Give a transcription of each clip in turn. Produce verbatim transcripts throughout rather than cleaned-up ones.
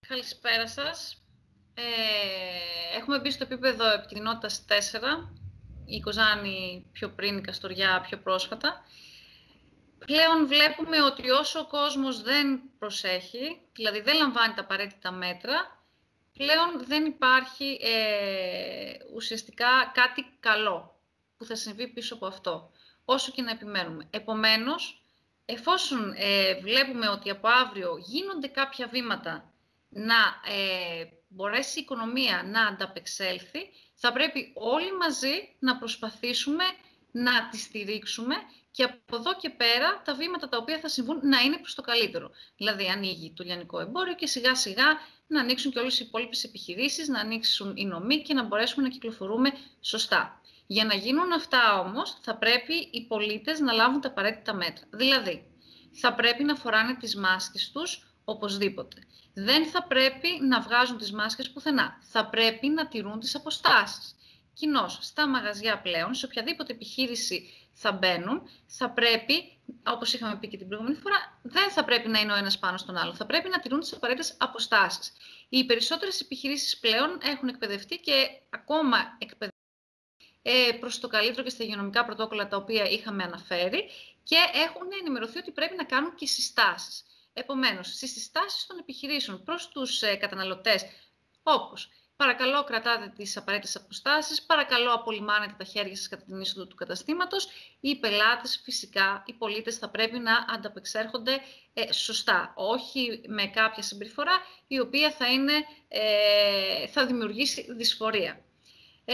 Καλησπέρα σας. Ε, έχουμε μπει στο επίπεδο επικινδυνότητας τέσσερα, η Κοζάνη πιο πριν, η Καστοριά πιο πρόσφατα. Πλέον βλέπουμε ότι όσο ο κόσμος δεν προσέχει, δηλαδή δεν λαμβάνει τα απαραίτητα μέτρα, πλέον δεν υπάρχει ε, ουσιαστικά κάτι καλό που θα συμβεί πίσω από αυτό, όσο και να επιμένουμε. Επομένως, εφόσον ε, βλέπουμε ότι από αύριο γίνονται κάποια βήματα να ε, μπορέσει η οικονομία να ανταπεξέλθει, θα πρέπει όλοι μαζί να προσπαθήσουμε να τη στηρίξουμε και από εδώ και πέρα τα βήματα τα οποία θα συμβούν να είναι προς το καλύτερο. Δηλαδή ανοίγει το λιανικό εμπόριο και σιγά σιγά να ανοίξουν και όλες οι υπόλοιπες επιχειρήσεις, να ανοίξουν οι νομοί και να μπορέσουμε να κυκλοφορούμε σωστά. Για να γίνουν αυτά όμως θα πρέπει οι πολίτες να λάβουν τα απαραίτητα μέτρα. Δηλαδή θα πρέπει να φοράνε τις μάσκες τους οπωσδήποτε. Δεν θα πρέπει να βγάζουν τις μάσκες πουθενά. Θα πρέπει να τηρούν τις αποστάσεις. Κοινώς, στα μαγαζιά πλέον, σε οποιαδήποτε επιχείρηση θα μπαίνουν, θα πρέπει, όπως είχαμε πει και την προηγούμενη φορά, δεν θα πρέπει να είναι ο ένας πάνω στον άλλο. Θα πρέπει να τηρούν τις απαραίτητες αποστάσεις. Οι περισσότερες επιχειρήσεις πλέον έχουν εκπαιδευτεί και ακόμα εκπαιδευτεί προς το καλύτερο και στα υγειονομικά πρωτόκολλα τα οποία είχαμε αναφέρει και έχουν ενημερωθεί ότι πρέπει να κάνουν και συστάσεις. Επομένως, στις συστάσεις των επιχειρήσεων προς τους καταναλωτές, όπως παρακαλώ κρατάτε τις απαραίτητες αποστάσεις, παρακαλώ απολυμάνετε τα χέρια σας κατά την είσοδο του καταστήματος, οι πελάτες φυσικά, οι πολίτες θα πρέπει να ανταπεξέρχονται ε, σωστά, όχι με κάποια συμπεριφορά η οποία θα, είναι, ε, θα δημιουργήσει δυσφορία. Ε,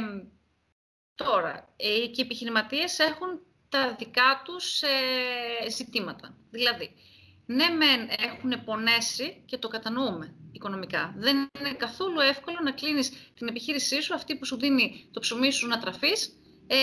τώρα, ε, και οι επιχειρηματίες έχουν τα δικά τους ε, ζητήματα, δηλαδή ναι, μεν έχουν πονέσει και το κατανοούμε οικονομικά. Δεν είναι καθόλου εύκολο να κλείνεις την επιχείρησή σου, αυτή που σου δίνει το ψωμί σου να τραφείς, ε,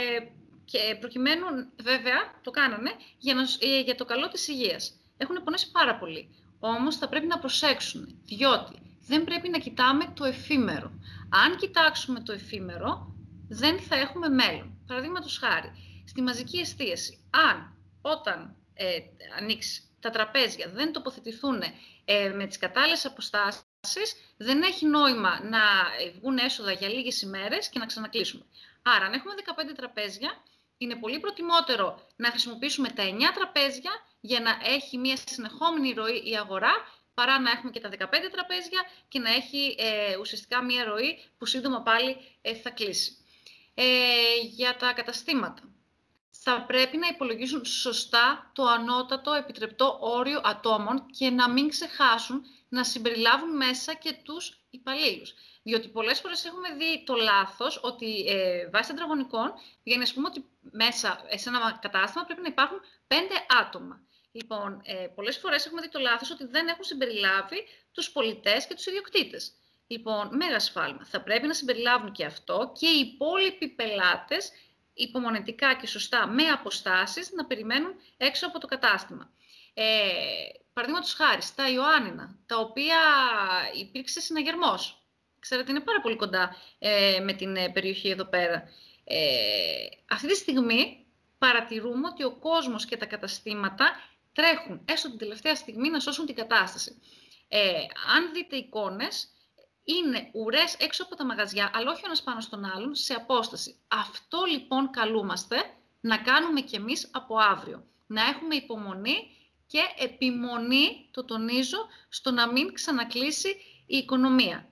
και προκειμένου, βέβαια, το κάνανε για, να, ε, για το καλό της υγείας. Έχουν πονέσει πάρα πολύ. Όμως θα πρέπει να προσέξουν, διότι δεν πρέπει να κοιτάμε το εφήμερο. Αν κοιτάξουμε το εφήμερο, δεν θα έχουμε μέλλον. Παραδείγματος χάρη, στη μαζική εστίαση, αν όταν ε, ανοίξει τα τραπέζια δεν τοποθετηθούν ε, με τις κατάλληλες αποστάσεις, δεν έχει νόημα να βγουν έσοδα για λίγες ημέρες και να ξανακλείσουμε. Άρα, αν έχουμε δεκαπέντε τραπέζια, είναι πολύ προτιμότερο να χρησιμοποιήσουμε τα εννιά τραπέζια για να έχει μια συνεχόμενη ροή η αγορά, παρά να έχουμε και τα δεκαπέντε τραπέζια και να έχει ε, ουσιαστικά μια ροή που σύντομα πάλι ε, θα κλείσει. Ε, για τα καταστήματα. Θα πρέπει να υπολογίσουν σωστά το ανώτατο επιτρεπτό όριο ατόμων και να μην ξεχάσουν να συμπεριλάβουν μέσα και τους υπαλλήλους. Διότι πολλές φορές έχουμε δει το λάθος ότι ε, βάσει τετραγωνικών για να πούμε ότι μέσα σε ένα κατάστημα πρέπει να υπάρχουν πέντε άτομα. Λοιπόν, ε, πολλές φορές έχουμε δει το λάθος ότι δεν έχουν συμπεριλάβει τους πολιτές και τους ιδιοκτήτες. Λοιπόν, μέγα σφάλμα. Θα πρέπει να συμπεριλάβουν και αυτό και οι υπόλοιποι πελάτες υπομονετικά και σωστά με αποστάσεις να περιμένουν έξω από το κατάστημα. Ε, Παραδείγματος χάρη, στα Ιωάννινα, τα οποία υπήρξε συναγερμός. Ξέρετε, είναι πάρα πολύ κοντά ε, με την ε, περιοχή εδώ πέρα. Ε, αυτή τη στιγμή παρατηρούμε ότι ο κόσμος και τα καταστήματα τρέχουν έστω την τελευταία στιγμή να σώσουν την κατάσταση. Ε, αν δείτε εικόνες, είναι ουρές έξω από τα μαγαζιά, αλλά όχι ο ένας πάνω στον άλλον, σε απόσταση. Αυτό λοιπόν καλούμαστε να κάνουμε κι εμείς από αύριο. Να έχουμε υπομονή και επιμονή, το τονίζω, στο να μην ξανακλείσει η οικονομία.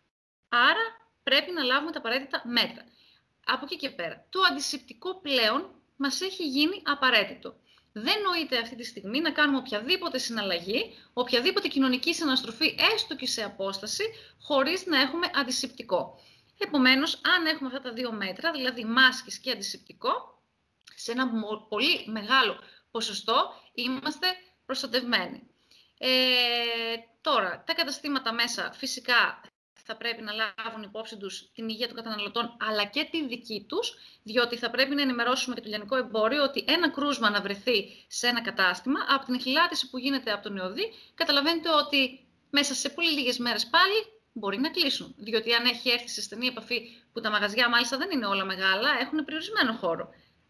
Άρα πρέπει να λάβουμε τα απαραίτητα μέτρα. Από εκεί και πέρα, το αντισηπτικό πλέον μας έχει γίνει απαραίτητο. Δεν νοείται αυτή τη στιγμή να κάνουμε οποιαδήποτε συναλλαγή, οποιαδήποτε κοινωνική συναστροφή, έστω και σε απόσταση, χωρίς να έχουμε αντισηπτικό. Επομένως, αν έχουμε αυτά τα δύο μέτρα, δηλαδή μάσκες και αντισηπτικό, σε ένα πολύ μεγάλο ποσοστό είμαστε προστατευμένοι. Ε, τώρα, τα καταστήματα μέσα φυσικά θα πρέπει να λάβουν υπόψη τους την υγεία των καταναλωτών, αλλά και τη δική τους, διότι θα πρέπει να ενημερώσουμε και το λιανικό εμπόριο ότι ένα κρούσμα να βρεθεί σε ένα κατάστημα, από την εχληλάτηση που γίνεται από τον ιωδή, καταλαβαίνετε ότι μέσα σε πολύ λίγες μέρες πάλι μπορεί να κλείσουν. Διότι αν έχει έρθει σε στενή επαφή, που τα μαγαζιά μάλιστα δεν είναι όλα μεγάλα, έχουν περιορισμένο χώρο.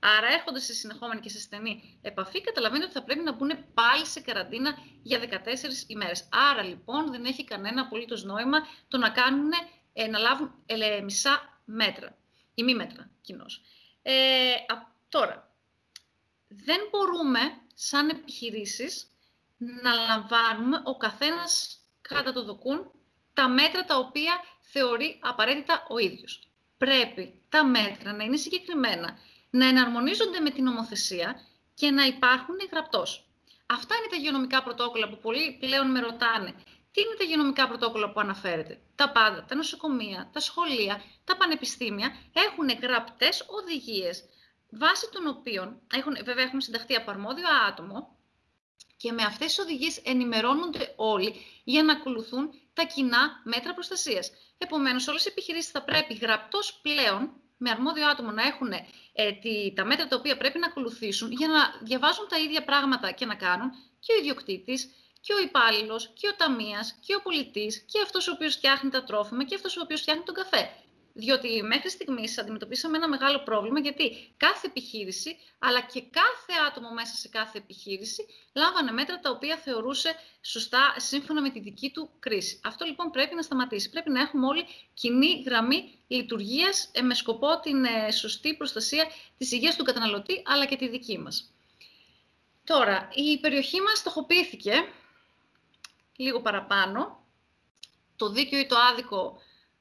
Άρα έρχονται σε συνεχόμενη και σε στενή επαφή, καταλαβαίνετε ότι θα πρέπει να μπουν πάλι σε καραντίνα για δεκατέσσερις ημέρες. Άρα λοιπόν δεν έχει κανένα απολύτως νόημα το να, κάνουν, ε, να λάβουν ε, μισά μέτρα ή μη μέτρα κοινώς. Ε, τώρα, δεν μπορούμε σαν επιχειρήσεις να λαμβάνουμε ο καθένας κατά το δοκούν τα μέτρα τα οποία θεωρεί απαραίτητα ο ίδιος. Πρέπει τα μέτρα να είναι συγκεκριμένα, να εναρμονίζονται με την νομοθεσία και να υπάρχουν γραπτώς. Αυτά είναι τα υγειονομικά πρωτόκολλα που πολλοί πλέον με ρωτάνε. Τι είναι τα υγειονομικά πρωτόκολλα που αναφέρετε? Τα πάντα, τα νοσοκομεία, τα σχολεία, τα πανεπιστήμια έχουν γραπτές οδηγίες, βάσει των οποίων, έχουν, βέβαια έχουν συνταχθεί από αρμόδιο άτομο, και με αυτές τις οδηγίες ενημερώνονται όλοι για να ακολουθούν τα κοινά μέτρα προστασίας. Επομένως, όλες οι επιχειρήσεις θα πρέπει γραπτώς πλέον, με αρμόδιο άτομο, να έχουν ε, τη, τα μέτρα τα οποία πρέπει να ακολουθήσουν για να διαβάζουν τα ίδια πράγματα και να κάνουν και ο ιδιοκτήτης, και ο υπάλληλος, και ο ταμείας, και ο πολιτής, και αυτός ο οποίος φτιάχνει τα τρόφιμα, και αυτός ο οποίος φτιάχνει τον καφέ. Διότι μέχρι στιγμής αντιμετωπίσαμε ένα μεγάλο πρόβλημα, γιατί κάθε επιχείρηση, αλλά και κάθε άτομο μέσα σε κάθε επιχείρηση, λάμβανε μέτρα τα οποία θεωρούσε σωστά σύμφωνα με τη δική του κρίση. Αυτό λοιπόν πρέπει να σταματήσει. Πρέπει να έχουμε όλοι κοινή γραμμή λειτουργίας με σκοπό την σωστή προστασία της υγείας του καταναλωτή, αλλά και τη δική μας. Τώρα, η περιοχή μας στοχοποιήθηκε λίγο παραπάνω. Το δίκαιο ή το άδικο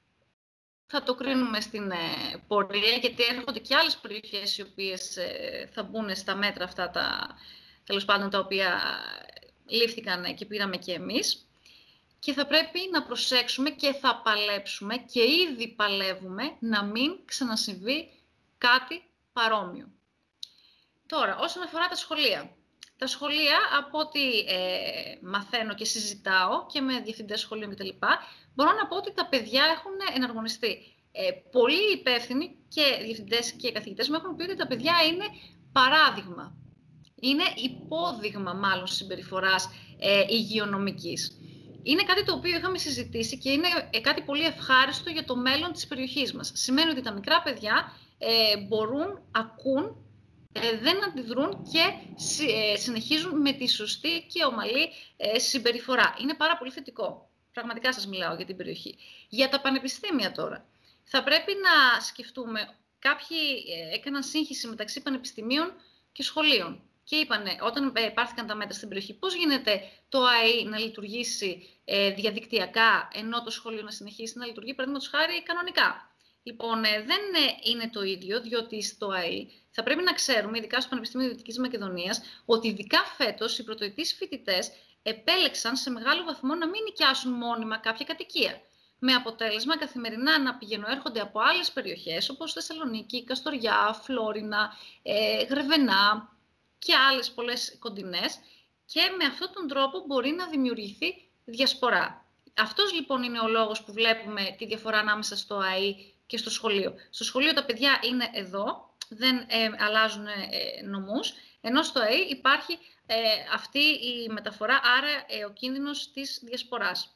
θα το κρίνουμε στην ε, πορεία, γιατί έρχονται και άλλες περιοχές οι οποίες ε, θα μπουν στα μέτρα αυτά, τα, τέλος πάντων, τα οποία λήφθηκαν και πήραμε και εμείς. Και θα πρέπει να προσέξουμε και θα παλέψουμε και ήδη παλεύουμε να μην ξανασυμβεί κάτι παρόμοιο. Τώρα, όσον αφορά τα σχολεία. Τα σχολεία, από ό,τι ε, μαθαίνω και συζητάω και με διευθυντές σχολείων κτλ., μπορώ να πω ότι τα παιδιά έχουν εναρμονιστεί. Ε, πολλοί υπεύθυνοι και διευθυντές και καθηγητές μου έχουν πει ότι τα παιδιά είναι παράδειγμα. Είναι υπόδειγμα μάλλον συμπεριφοράς ε, υγειονομικής. Είναι κάτι το οποίο είχαμε συζητήσει και είναι ε, κάτι πολύ ευχάριστο για το μέλλον της περιοχής μας. Σημαίνει ότι τα μικρά παιδιά ε, μπορούν, ακούν, ε, δεν αντιδρούν και ε, συνεχίζουν με τη σωστή και ομαλή ε, συμπεριφορά. Είναι πάρα πολύ θετικό. Πραγματικά σας μιλάω για την περιοχή. Για τα πανεπιστήμια τώρα. Θα πρέπει να σκεφτούμε, κάποιοι έκαναν σύγχυση μεταξύ πανεπιστημίων και σχολείων. Και είπανε, όταν πάρθηκαν τα μέτρα στην περιοχή, πώς γίνεται το ΑΕΗ να λειτουργήσει ε, διαδικτυακά, ενώ το σχολείο να συνεχίσει να λειτουργεί, παραδείγματος χάρη, κανονικά. Λοιπόν, ε, δεν είναι το ίδιο, διότι στο ΑΕΗ θα πρέπει να ξέρουμε, ειδικά στο Πανεπιστήμιο Δυτικής Μακεδονίας, ότι ειδικά φέτος οι πρωτοετής φοιτητές επέλεξαν σε μεγάλο βαθμό να μην νοικιάσουν μόνιμα κάποια κατοικία. Με αποτέλεσμα καθημερινά να πηγαινοέρχονται από άλλες περιοχές, όπως Θεσσαλονίκη, Καστοριά, Φλόρινα, ε, Γρεβενά και άλλες πολλές κοντινές, και με αυτόν τον τρόπο μπορεί να δημιουργηθεί διασπορά. Αυτός λοιπόν είναι ο λόγος που βλέπουμε τη διαφορά ανάμεσα στο ΑΕΗ και στο σχολείο. Στο σχολείο τα παιδιά είναι εδώ, δεν ε, αλλάζουν ε, νομούς, ενώ στο ΑΕΗ υπάρχει ε, αυτή η μεταφορά, άρα ε, ο κίνδυνος της διασποράς.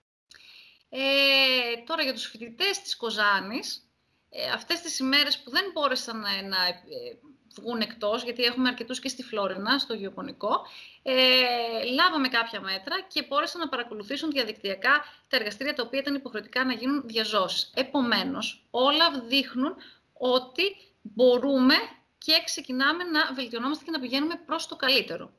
Ε, τώρα για τους φοιτητές της Κοζάνης, ε, αυτές τις ημέρες που δεν μπόρεσαν να, να ε, βγουν εκτός, γιατί έχουμε αρκετούς και στη Φλόρινα, στο γεωπονικό, ε, λάβαμε κάποια μέτρα και μπόρεσαν να παρακολουθήσουν διαδικτυακά τα εργαστήρια τα οποία ήταν υποχρεωτικά να γίνουν διαζώσεις. Επομένως, όλα δείχνουν ότι μπορούμε και ξεκινάμε να βελτιωνόμαστε και να πηγαίνουμε προς το καλύτερο.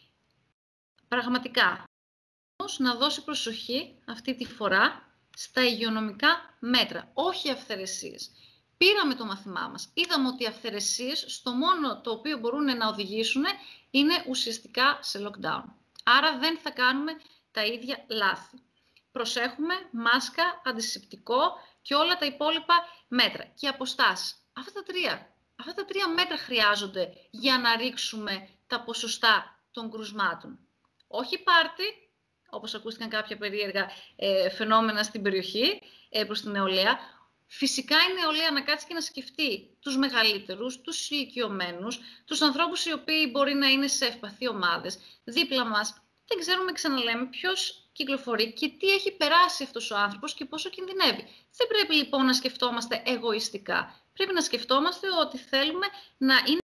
Πραγματικά, να δώσει προσοχή αυτή τη φορά στα υγειονομικά μέτρα, όχι αυθαιρεσίες. Πήραμε το μαθημά μας. Είδαμε ότι οι αυθαιρεσίες στο μόνο το οποίο μπορούν να οδηγήσουν είναι ουσιαστικά σε lockdown. Άρα δεν θα κάνουμε τα ίδια λάθη. Προσέχουμε μάσκα, αντισηπτικό και όλα τα υπόλοιπα μέτρα. Και αποστάσεις. Αυτά τα τρία. Αυτά τα τρία μέτρα χρειάζονται για να ρίξουμε τα ποσοστά των κρουσμάτων. Όχι πάρτι, όπως ακούστηκαν κάποια περίεργα ε, φαινόμενα στην περιοχή ε, προς την νεολαία. Φυσικά η νεολαία να κάτσει και να σκεφτεί τους μεγαλύτερους, τους ηλικιωμένους, τους ανθρώπους οι οποίοι μπορεί να είναι σε ευπαθή ομάδες. Δίπλα μας δεν ξέρουμε, ξαναλέμε, ποιος κυκλοφορεί και τι έχει περάσει αυτός ο άνθρωπος και πόσο κινδυνεύει. Δεν πρέπει λοιπόν να σκεφτόμαστε εγωιστικά. Πρέπει να σκεφτόμαστε ότι θέλουμε να είναι